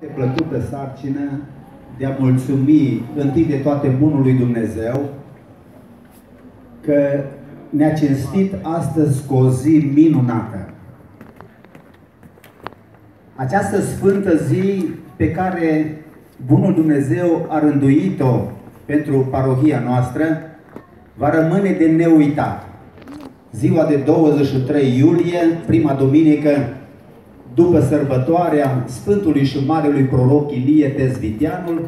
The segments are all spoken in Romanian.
plăcută sarcină de a mulțumi întâi de toate bunului Dumnezeu că ne-a cinstit astăzi cu o zi minunată. Această sfântă zi pe care bunul Dumnezeu a rânduit-o pentru parohia noastră va rămâne de neuitat. Ziua de 23 iulie, prima duminică după sărbătoarea Sfântului și Marelui Proroc Ilie Tezviteanul,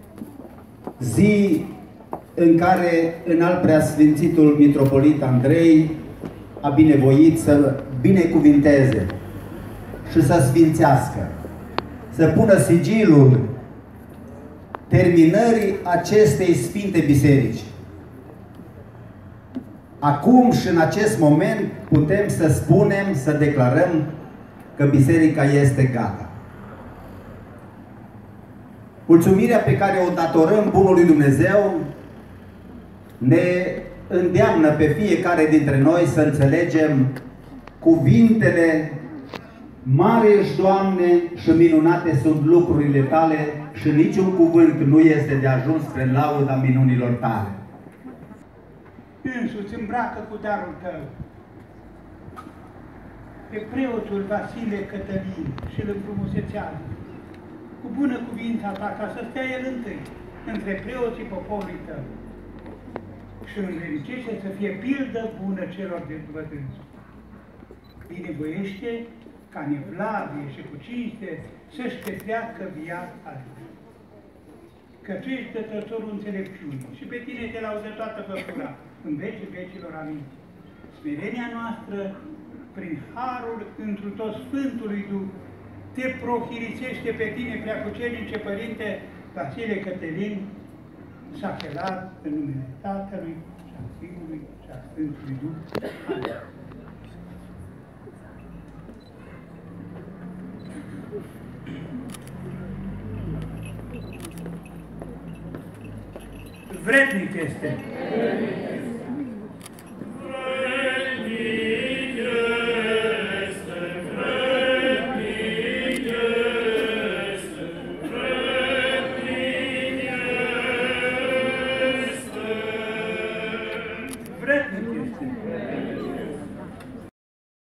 zi în care Înalt Preasfințitul Mitropolit Andrei a binevoit să binecuvinteze și să sfințească, să pună sigilul terminării acestei Sfinte Biserici. Acum și în acest moment putem să spunem, să declarăm că biserica este gata. Mulțumirea pe care o datorăm bunului Dumnezeu ne îndeamnă pe fiecare dintre noi să înțelegem cuvintele: mare ești, Doamne, și minunate sunt lucrurile Tale și niciun cuvânt nu este de ajuns spre lauda minunilor Tale. Însuți îmbracă cu darul Tău pe preotul Vasile Cătălin și îl înfrumusețează cu bună cuvința Ta, ca să stea el întâi între preoții poporului Tău și învelicește să fie pildă bună celor de după dânsul. Binevoiește ca în evlavie și cu cinste să-și petreacă viața lui. Că Tu ești dătătorul înțelepciunii și pe Tine te laudă toată făptura în vecii vecilor. Amin. Smerenia noastră, prin harul întru tot Sfântului Duh, te profirițește pe Tine, Preacucernice Părinte Vasile Cătălin, sachelat în numele Tatălui și a Fiului și a Sfântului Duh. Amin. Vrednic este.